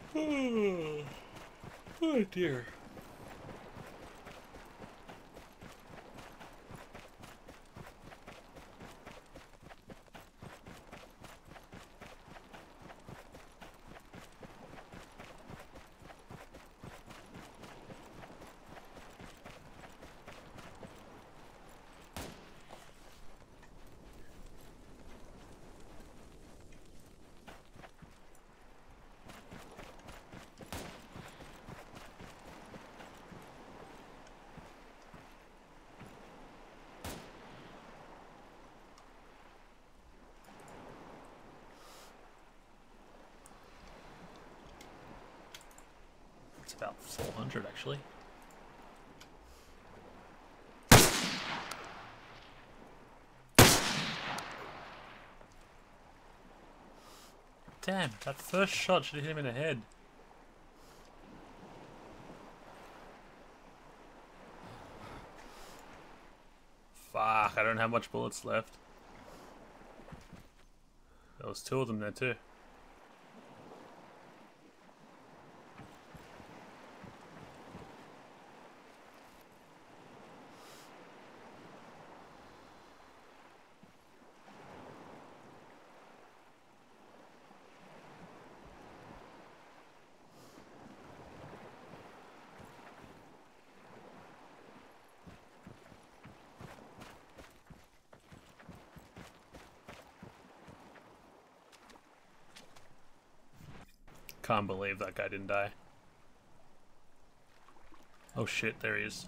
Oh, oh dear. It's about 400 actually. Damn, that first shot should have hit him in the head. Fuck, I don't have much bullets left. There was two of them there too. Can't believe that guy didn't die. Oh shit, there he is.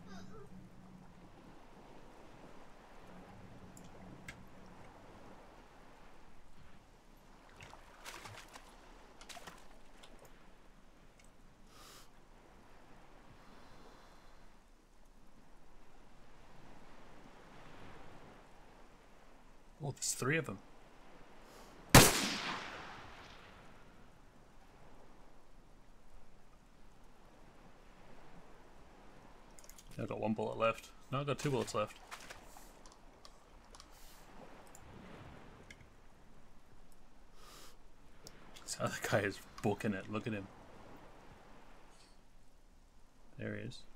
Oh, there's three of them. I've got one bullet left. No, I've got two bullets left. This other guy is booking it. Look at him. There he is.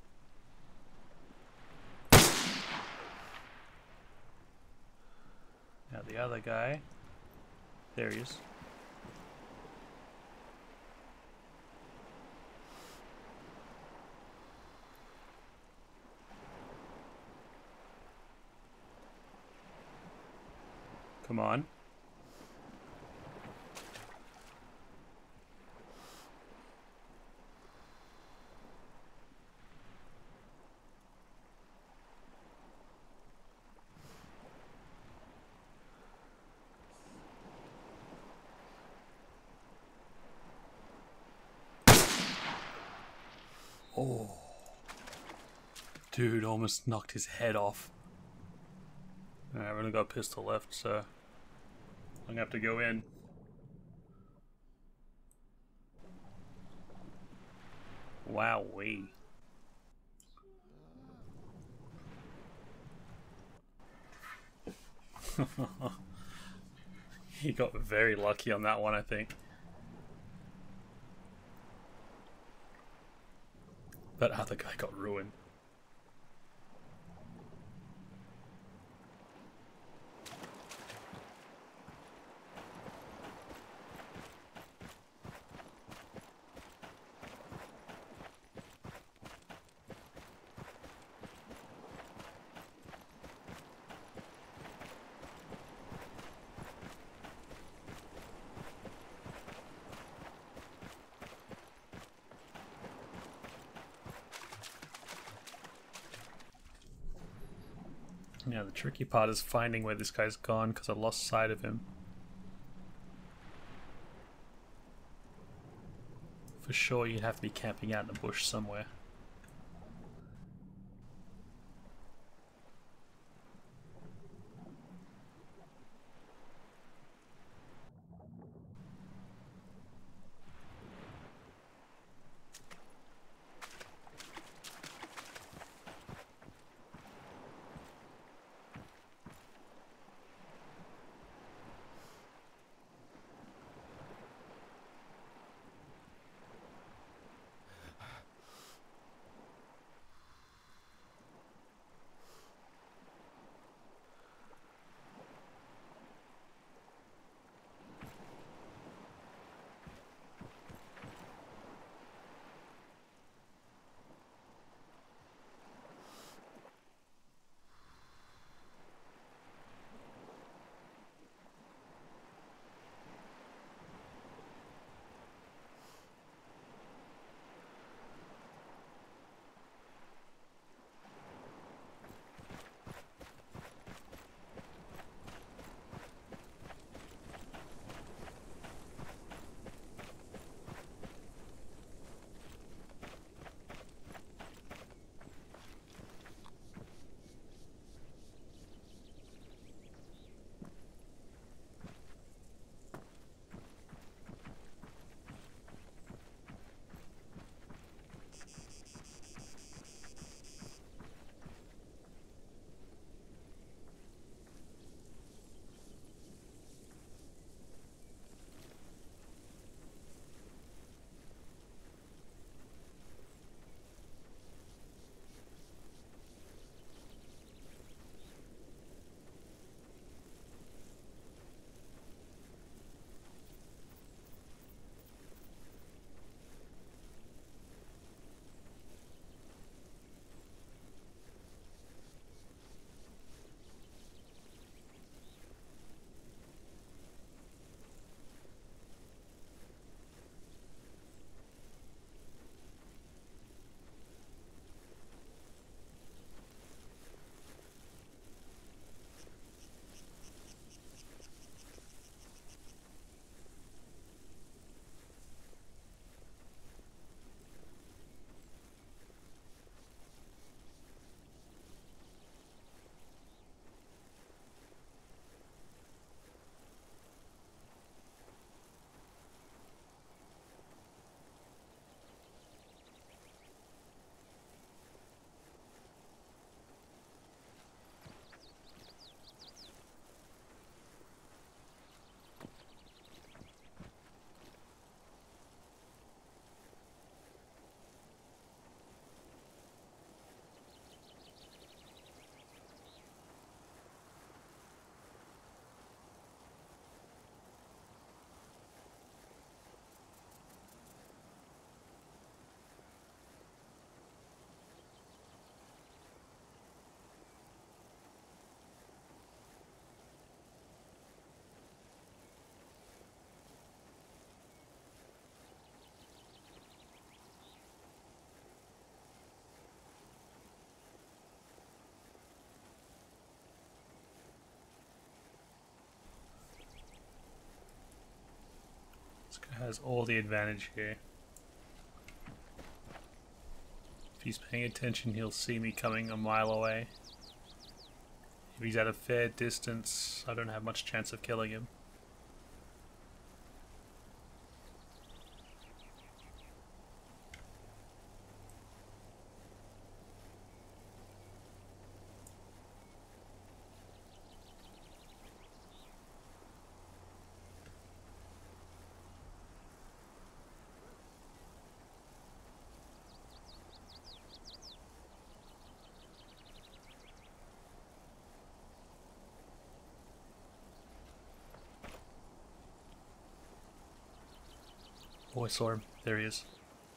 Now the other guy. There he is. Come on. Oh. Dude, almost knocked his head off. Alright, I've only got a pistol left, so I'm gonna have to go in. Wowee. He got very lucky on that one, I think. That other guy got ruined. Yeah, the tricky part is finding where this guy's gone because I lost sight of him. For sure you'd have to be camping out in the bush somewhere. This guy has all the advantage here. If he's paying attention, he'll see me coming a mile away. If he's at a fair distance, I don't have much chance of killing him. Oh, I saw him. There he is.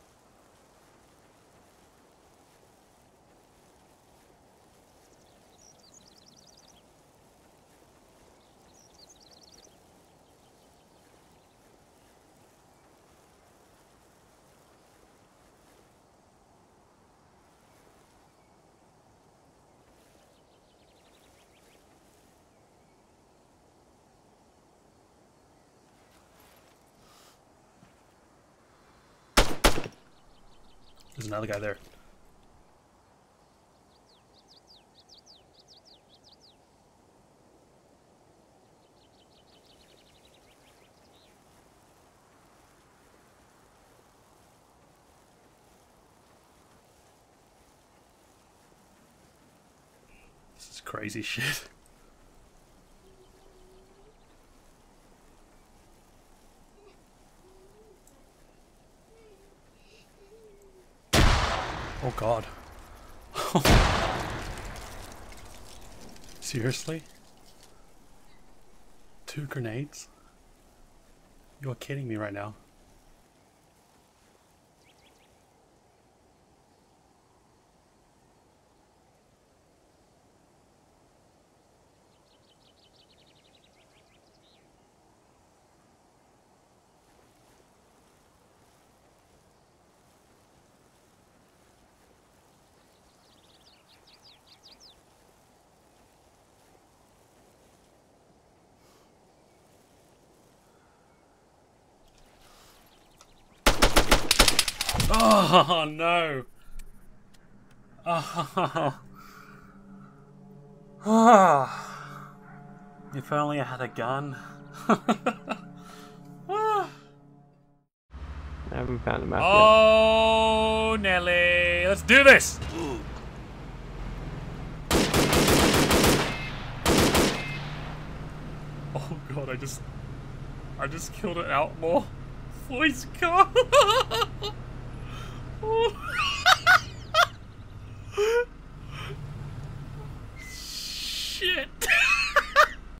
There's another guy there. This is crazy shit. Oh god. Seriously? 2 grenades? You're kidding me right now. Oh no! Oh. Oh. If only I had a gun. I haven't found a map Oh, Nelly! Let's do this! Oh god, I just killed an outlaw for his car. Oh.